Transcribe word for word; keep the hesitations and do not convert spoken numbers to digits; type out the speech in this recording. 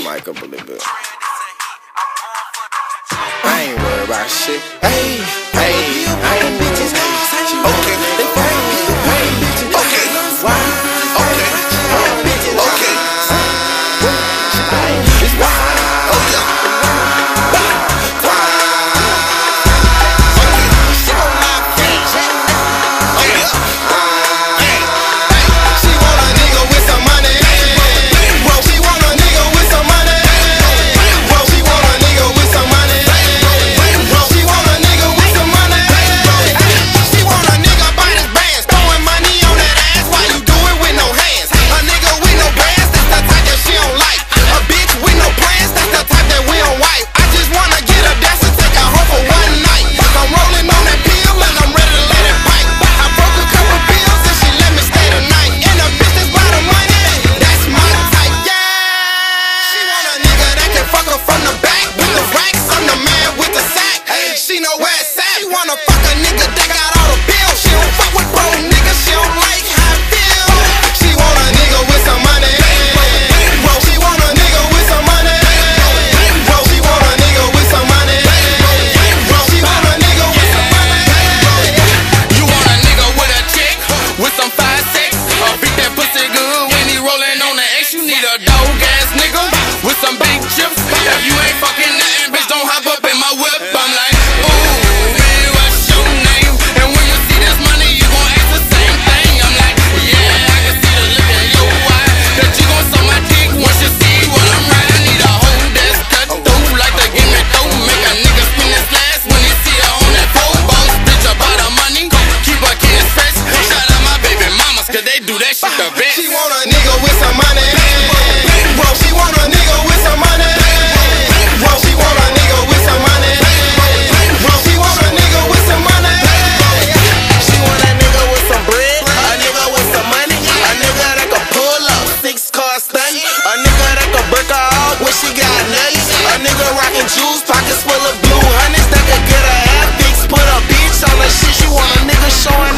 the mic up a little bit. I ain't worried about shit. Hey, hey, I ain't bitches. Okay, they pay me, they pay bitches. Okay, why? Okay, bitches. Okay, it's why. Okay, why? Okay, she gon' lie fast. Okay, she want a nigga with some money. Bro, she want a nigga with some money. Bro, she want a nigga with some money. Bro, she want a nigga with some money. She want a nigga by his bands, throwing money on that ass while you do it with no hands. A nigga with no brands, that's the type that she don't like. A bitch with no plans, that's the type that we don't wipe. I just wanna get a dance and take her home for one night. I'm rolling on that pill and I'm ready to let it bite. I broke a couple bills and she let me stay the night. And a bitch that's by the money, that's my type. Yeah, she want a nigga that can fuck her from the back with the racks. I'm the man with the sack. She know where it's at. She wanna fuck a nigga that got all the bills. She don't fuck with bro niggas. She don't like how I feel. She want a nigga with some money. Bro, she want a nigga with some money. Bro, she want a nigga with some money. Bro, she want a nigga with some money. You want a nigga with a chick, with some five six, uh, beat that pussy good when he rolling on the X. You need a dog ass nigga with some big chips. If you ain't fucking nothing, bitch, don't hop up in my whip. I'm like, ooh, man, what's your name? And when you see this money, you gon' ask the same thing. I'm like, yeah, I can see the look in your eye that you gon' suck my dick once you see what I'm riding. I need a whole desk cut through like the give me through. Make a nigga spin his last when he see her on that pole. Boss bitch about her money, keep her kids fresh. Shout out my baby mamas, cause they do that shit the best. She want a nigga with some money. Bro, she want a nigga with some money. Bro, she want a nigga with some money. Bro, she want a nigga with some money. She want a nigga with some bread, a nigga with some money, a nigga that can pull up six car stunt, a nigga that can break her off when she got nuts, a nigga rockin' juice, pockets full of blue hundreds that can get her hair fixed, put a bitch on her shit. She want a nigga showing